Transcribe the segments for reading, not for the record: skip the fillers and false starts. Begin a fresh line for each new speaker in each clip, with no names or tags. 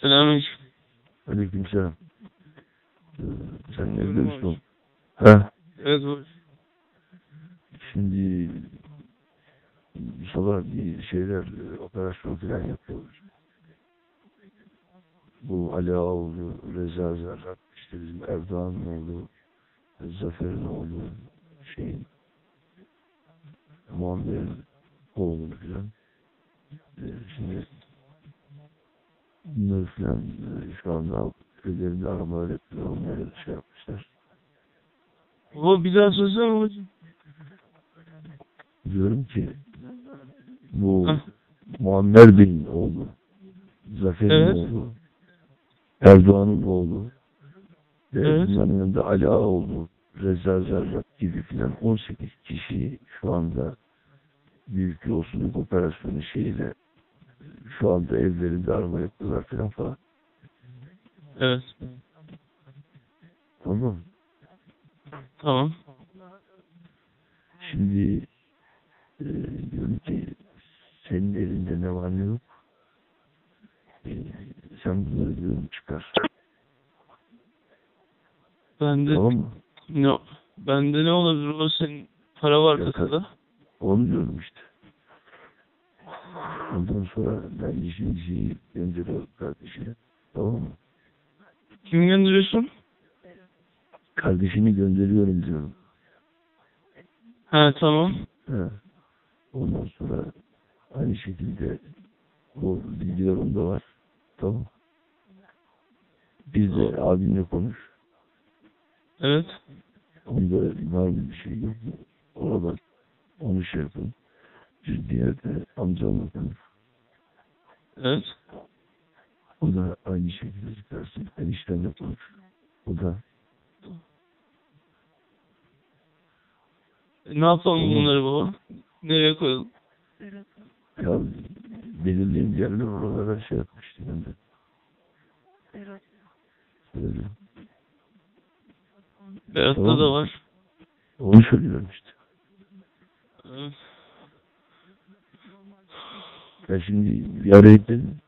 Selamünaleyküm.
Aleykümselam. Sen evde misin oğlum? Ha?
Evet babacığım.
Şimdi sabah bir şeyler operasyon falan yapıyoruz. Bu Ali Ağaoğlu, Reza Zerrak, işte bizim Erdoğan'ın oğlu, Zafer'in oğlu, Muammer'in oğlu falan. Şimdi bunları falan şu anda ellerinde aramalar yapıyor. Onlara şey yapmışlar.
Baba bir daha söylesene babacığım.
Diyorum ki bu
Hah.
Muammer Bey'in oğlu, Zafer'in
Evet.
oğlu, Erdoğan'ın oğlu,
Evet.
bunların yanında Ali Ağaoğlu, Reza Zerrak gibi filan 18 kişi şu anda büyük yolsuzluk operasyonu şeyiyle şu anda evlerinde arama yapıyorlar falan.
Evet.
Tamam mı?
Tamam.
Şimdi diyorum ki senin elinde ne var ne yok. Sen bunları diyorum çıkar.
Bende
Tamam mı?
bende ne olabilir baba, senin para var kasada.
Onu diyorum işte. Ondan sonra ben işimizi gönderiyorum kardeşine. Tamam mı?
Kim gönderiyorsun?
Kardeşini gönderiyorum diyorum.
Ha tamam.
Ha. Ondan sonra aynı şekilde o bilgiler onda var. Tamam. Bir de abimle konuş.
Evet.
Onda var mı bir şey yok mu? Oradan onu şey yapın. Bir diğer de amcamla konuş.
Evet.
O da aynı şekilde çıkarsın. Eniştenle konuş. O da
Ne yapalım
tamam.
bunları baba? Nereye koyalım?
Ya belirleyen yerler oralara şey yapmıştı ben de. Öyle.
Berat'ta
Tamam
da
mı?
var.
Onu söylüyorum işte.
Evet.
Ben şimdi bir araya gittim.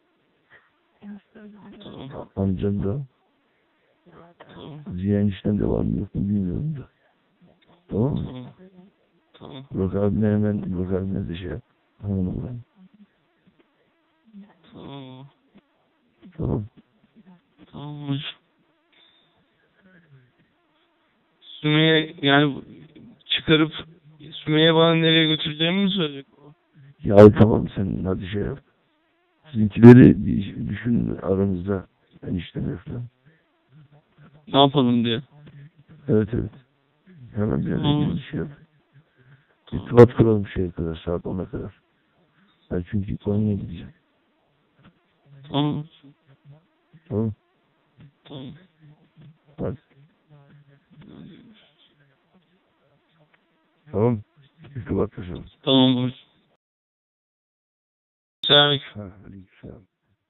Tamam.
Amcam da
Tamam.
Ziya enişten de var mı yok mu bilmiyorum da. Tamam mı?
Tamam. Tamam.
Burak abine de şey yap. Tamam ben.
Tamam.
Tamam.
Tamam hocam. Sümeyye yani çıkarıp Sümeyye bana nereye götüreceğimi mi söyleyecek baba?
Ya tamam sen hadi şey yap. Sizinkileri bir düşün aranızda. Enişten falan.
Ne yapalım diye.
Evet. Hemen bir
Tamam.
şey yap. İrtibat kuralım şeye kadar, saat 10'a kadar. Ben çünkü Konya'ya gideceğim.
Tamam.
Tamam.
Tamam.
Hadi. Tamam. İrtibat kuralım.
Tamam hocam. Selamünaleyküm.
Aleykümselam.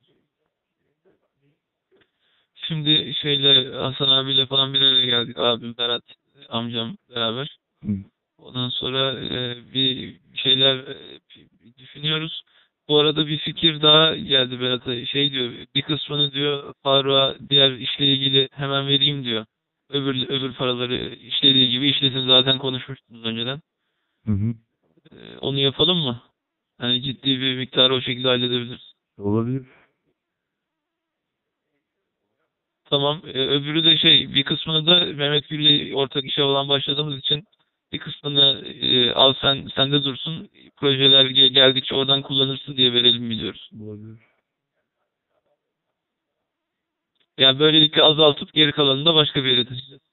Şimdi Hasan abiyle falan bir araya geldik. Abim, Berat, amcam beraber.
Hı.
Ondan sonra bir şeyler düşünüyoruz. Bu arada bir fikir daha geldi Berat'a. Diyor, bir kısmını diyor Faruk'a diğer işle ilgili hemen vereyim diyor. Öbür paraları işlediği gibi işlesin, zaten konuşmuştunuz önceden.
Hı.
Onu yapalım mı? Yani ciddi bir miktarı o şekilde halledebiliriz.
Olabilir.
Tamam. Öbürü de bir kısmını da Mehmet Gül'le ortak işe olan başladığımız için bir kısmını al sende dursun. Projeler geldikçe oradan kullanırsın diye verelim biliyoruz.
Olabilir.
Yani böylelikle azaltıp geri kalanını da başka bir yere taşıyacağız.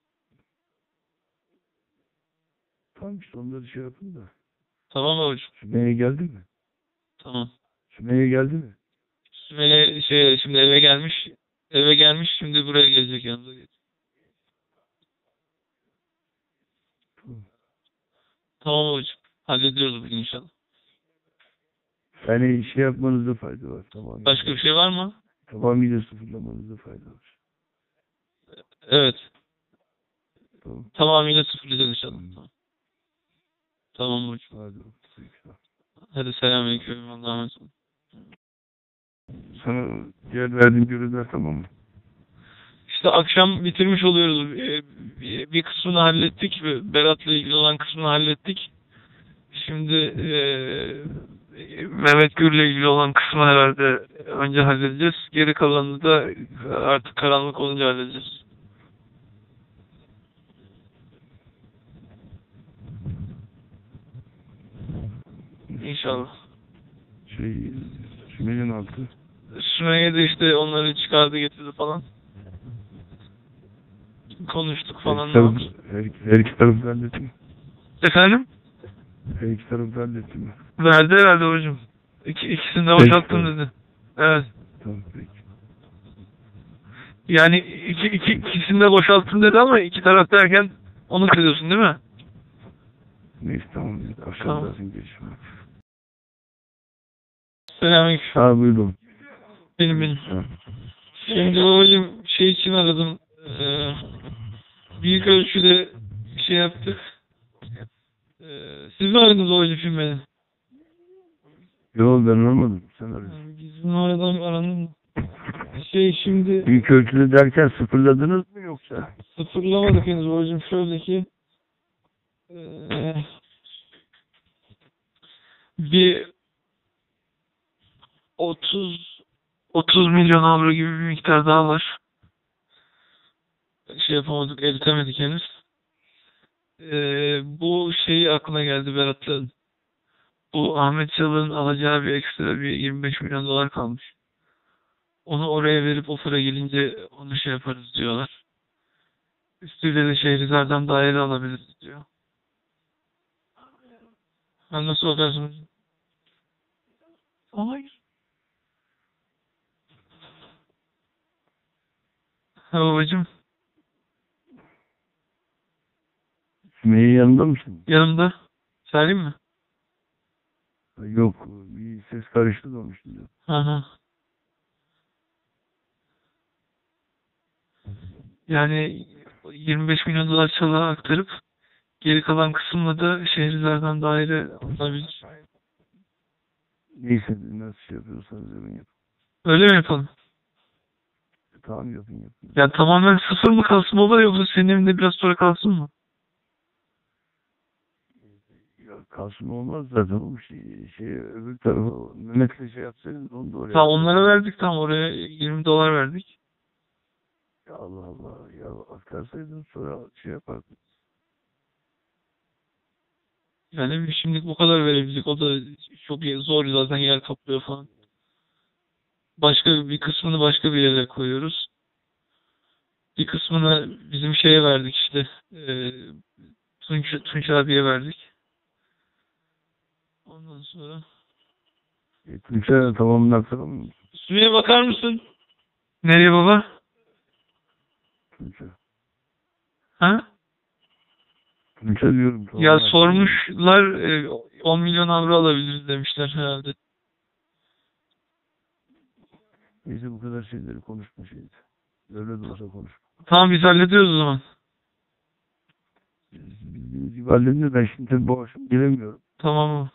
Tamam işte onları şey yapın da.
Tamam mı hocam?
Sümeyye geldi mi?
Tamam.
Sümeyye geldi mi?
Sümeyye şimdi eve gelmiş. Eve gelmiş, şimdi buraya gelecek yanımıza.
Tamam.
Tamam hocam. Hallediyoruz bugün inşallah.
Yani şey yapmanızda fayda var.
Başka bir şey var mı?
Tamamıyla sıfırlamanızda fayda var.
Evet.
Tamam.
Tamamıyla sıfırlayacağız inşallah. Tamam. Tamam hocam.
Hadi.
Hadi selamünaleyküm. Allah'a emanet olun.
Sana Diğer verdiğin görevler tamam mı?
İşte akşam bitirmiş oluyoruz. Bir kısmını hallettik. Berat'la ilgili olan kısmını hallettik. Şimdi Mehmet Gür'le ilgili olan kısmı herhalde önce halledeceğiz. Geri kalanını da artık karanlık olunca halledeceğiz. İnşallah.
Sümeyye'nin altı.
Sümeyye de işte onları çıkardı getirdi falan. Konuştuk falan.
Her iki tarafı halletti mi?
Efendim?
Her iki tarafı halletti mi?
Verdi herhalde hocam. İkisini de boşalttım dedi. Evet.
Tamam peki.
Yani ikisini de boşalttım dedi ama iki taraf derken onu kırıyorsun değil mi?
Neyse tamam. Aşağıdasın gelişme.
Selamünaleyküm.
Ha buyurun.
Benim.
Ha.
Şimdi babacığım şey için aradım. Büyük ölçüde şey yaptık. Siz mi aradınız babacığım şimdi beni?
Yok ben aramadım. Sen arıyorsun.
Bizim aradan arandım. Şimdi
Büyük ölçüde derken sıfırladınız mı yoksa?
sıfırlamadık henüz babacığım. Şöyle ki bir 30 milyon avro gibi bir miktar daha var. Şey yapamadık, eritemedik henüz. Bu şeyi aklına geldi Berat'ın. Bu Ahmet Çalık'ın alacağı bir ekstra bir 25 milyon dolar kalmış. Onu oraya verip o para gelince onu şey yaparız diyorlar. Üstüyle de Şehrizar'dan daire alabiliriz diyor. Ben nasıl bakarsın? Hayır. Ha babacığım,
Sümeyye yanında mısın?
yanımda. Söyleyeyim mi?
Yok. Bir ses karıştı da onun şimdi.
Hı. Yani 25 milyon dolar Çalık'a aktarıp geri kalan kısımla da Şehrizar'dan daire alabilir.
Neyse nasıl şey yapıyorsanız yapın yapın.
Öyle mi yapalım?
Tamam yapın.
Ya tamamen sıfır mı kalsın baba yoksa senin evinde biraz sonra kalsın mı?
Ya kalsın olmaz zaten o öbür tarafa Mehmet'le şey yapsaydınız onu da oraya.
Tamam onlara verdik, tam oraya 20 dolar verdik.
Ya Allah Allah ya aktarsaydın sonra şey yapardın.
Yani şimdilik bu kadar verebildik. O da çok zor, zaten yer kaplıyor falan. Başka bir kısmını başka bir yere koyuyoruz. Bir kısmını bizim şeye verdik işte. Tunç abiye verdik. Ondan sonra
Tunç'a tamamını aktaralım mı?
Sümeyye bakar mısın? Nereye baba?
Tunç'a.
Ha?
Tunç'a diyorum.
Ya sormuşlar 10 milyon avro alabiliriz demişler herhalde.
Neyse bu kadar şeyleri konuşma şeydi. Öyle de olsa konuşma.
Tamam biz hallediyoruz o zaman.
Biz halledince ben şimdi tabii bu akşam gelemiyorum.
Tamam mı?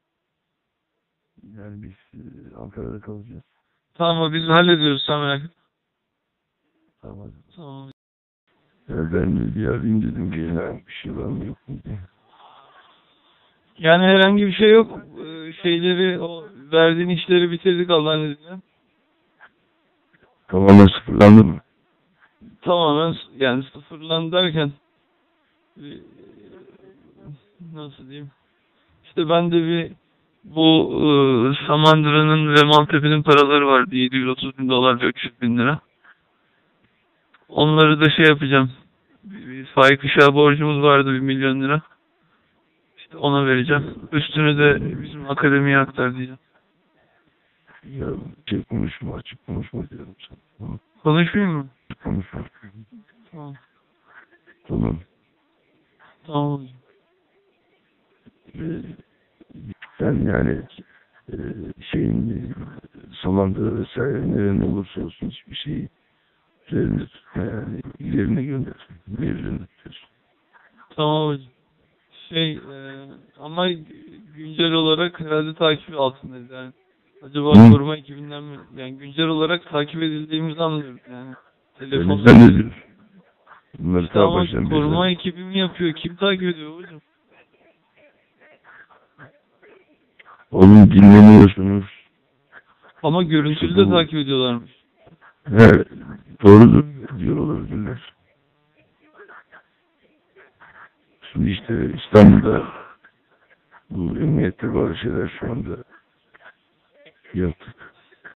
Yani biz Ankara'da kalacağız.
Tamam biz hallediyoruz, sen merak etme.
Tamam hadi.
Tamam.
Ben bir arayayım dedim ki herhangi bir şey var mı yok mu diye.
Yani herhangi bir şey yok. Şeyleri, o verdiğin işleri bitirdik Allah'ın izniyle.
Tamamen sıfırlandı mı?
Tamamen yani sıfırlandı derken nasıl diyeyim? İşte ben de bu Samandıra'nın ve Maltepe'nin paraları vardı. 730 bin dolar ve 300 bin lira. Onları da şey yapacağım. Bir Faik Işık'a borcumuz vardı 1 milyon lira. İşte ona vereceğim. Üstünü de bizim akademiye aktar diyeceğim.
Ya açık konuşma diyorum sana. Tamam.
Konuşmayayım mı?
Konuşma.
Tamam.
Tamam.
Tamam.
Sen yani Samandıra vesaire nerede olursa olsun hiçbir şeyi üzerine tutma yani yerine gönder. Yerine tutuyorsun.
Tamam hocam. Ama güncel olarak herhalde takip altındayız yani. Acaba
Hı.
koruma ekibinden mi? Yani güncel olarak takip edildiğimizi anlıyoruz yani.
Sen
Telefonda.
ne diyorsun? Bunları
İşte
ta
ama
baştan
koruma
beri.
ekibi mi yapıyor? Kim takip ediyor hocam?
Oğlum dinleniyorsunuz.
Ama görüntülü
İşte
de
bu.
takip ediyorlarmış.
He, doğrudur diyor olabilirler. Şimdi işte İstanbul'da bu emniyette bazı şeyler şu anda yaptık.